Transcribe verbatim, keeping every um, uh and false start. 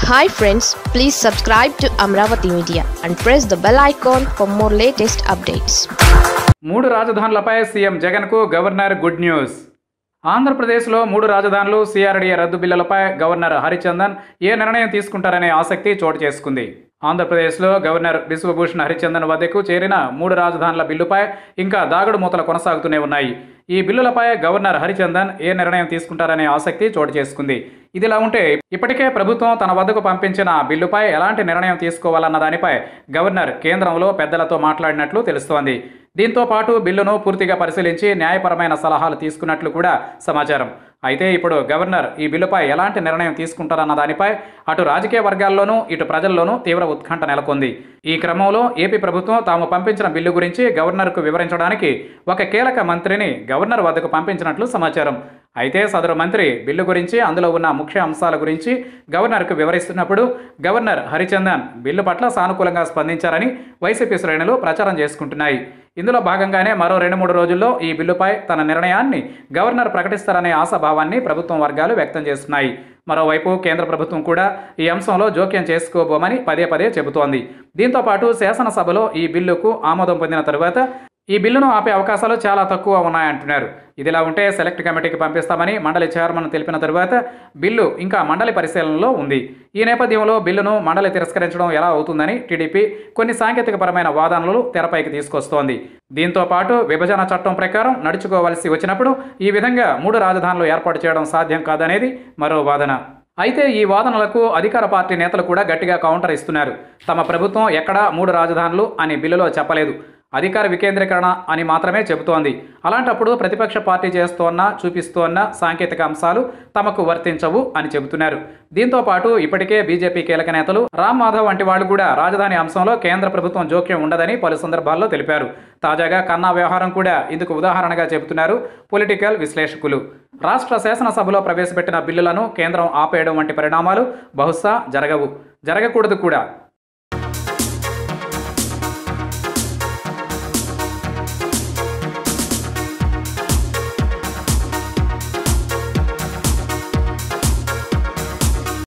Hi friends, please subscribe to Amaravathi Media and press the bell icon for more latest updates. మూడు రాజధానులపై CM జగన్కు governor good news. ఆంధ్రప్రదేశ్లో మూడు రాజధానులు CRDA రద్దు బిల్లులపై గవర్నర్ హరిచందన్ ఏ నిర్ణయం తీసుకుంటారనే ఆసక్తి చోటు చేసుకుంది. ఆంధ్రప్రదేశ్లో గవర్నర్ బిశ్వభూషణ్ హరిచందన్ వద్దకు చేరిన మూడు రాజధానుల బిల్లుపై ఇంకా దాగుడు మూతలు కొనసాగుతూనే ఉన్నాయి. ఈ బిల్లులపై గవర్నర్ హరిచందన్ ఏ నిర్ణయం తీసుకుంటారనే ఆసక్తి చోటు చేసుకుంది. ఇదిలా ఉంటే ఇప్పటికే ప్రభుత్వం తన వద్దకు పంపించిన బిల్లుపై ఎలాంటి నిర్ణయం తీసుకోవాలన్న దానిపై గవర్నర్ కేంద్రంలో పెద్దలతో మాట్లాడినట్లు తెలుస్తోంది. దీంతో పాటు బిల్లును పూర్తిగా పరిశీలించి న్యాయపరమైన సలహాలు తీసుకున్నట్లు కూడా సమాచారం. అయితే ఇప్పుడు గవర్నర్ ఈ బిల్లుపై ఎలాంటి నిర్ణయం తీసుకుంటారన్న దానిపై అటు రాజకీయ వర్గాల్లోనూ ఇటు ప్రజల్లోనూ తీవ్ర ఉత్కంఠ నెలకొంది. ఈ క్రమంలో ఏపీ ప్రభుత్వం తాము పంపించిన బిల్లు గురించి గవర్నర్కు వివరించడానికి ఒక కీలక మంత్రిని గవర్నర్ వద్దకు పంపించినట్లు సమాచారం. అయితే సదరు మంత్రి బిల్లు గురించి అందులో ఉన్న ముఖ్య అంశాల గురించి గవర్నర్కు వివరిస్తున్నప్పుడు గవర్నర్ హరిచందన్ బిల్లు పట్ల సానుకూలంగా స్పందించారని వైసీపీ శ్రేణులు ప్రచారం చేసుకుంటున్నాయి. ఇందులో భాగంగానే మరో రెండు మూడు రోజుల్లో ఈ బిల్లుపై తన నిర్ణయాన్ని గవర్నర్ ప్రకటిస్తారనే ఆశాభావాన్ని ప్రభుత్వం వర్గాలు వ్యక్తం చేస్తున్నాయి. మరోవైపు కేంద్ర ప్రభుత్వం కూడా ఈ అంశంలో జోక్యం చేసుకోబోమని పదే పదే చెబుతోంది. దీంతో పాటు శాసనసభలో ఈ బిల్లుకు ఆమోదం పొందిన తరువాత ఈ బిల్లును ఆపే అవకాశాలు చాలా తక్కువ ఉన్నాయంటున్నారు. ఇదిలా ఉంటే సెలెక్ట్ కమిటీకి పంపిస్తామని మండలి చైర్మన్ తెలిపిన తరువాత బిల్లు ఇంకా మండలి పరిశీలనలో ఉంది. ఈ నేపథ్యంలో బిల్లును మండలి తిరస్కరించడం ఎలా అవుతుందని టీడీపీ కొన్ని సాంకేతికపరమైన వాదనలు తెరపైకి తీసుకొస్తోంది. దీంతో పాటు విభజన చట్టం ప్రకారం నడుచుకోవాల్సి వచ్చినప్పుడు ఈ విధంగా మూడు రాజధానులు ఏర్పాటు చేయడం సాధ్యం కాదనేది మరో వాదన. అయితే ఈ వాదనలకు అధికార పార్టీ నేతలు కూడా గట్టిగా కౌంటర్ ఇస్తున్నారు. తమ ప్రభుత్వం ఎక్కడా మూడు రాజధానులు అని బిల్లులో చెప్పలేదు, అధికార వికేంద్రీకరణ అని మాత్రమే చెబుతోంది. అలాంటప్పుడు ప్రతిపక్ష పార్టీ చేస్తోన్న చూపిస్తోన్న సాంకేతిక అంశాలు తమకు వర్తించవు అని చెబుతున్నారు. దీంతో పాటు ఇప్పటికే బీజేపీ కీలక నేతలు రామ్ మాధవ్ వంటి వాళ్ళు కూడా రాజధాని అంశంలో కేంద్ర ప్రభుత్వం జోక్యం ఉండదని పలు సందర్భాల్లో తెలిపారు. తాజాగా కన్నా వ్యవహారం కూడా ఇందుకు ఉదాహరణగా చెబుతున్నారు పొలిటికల్ విశ్లేషకులు. రాష్ట్ర శాసనసభలో ప్రవేశపెట్టిన బిల్లులను కేంద్రం ఆపేయడం వంటి పరిణామాలు బహుశా జరగవు, జరగకూడదు కూడా.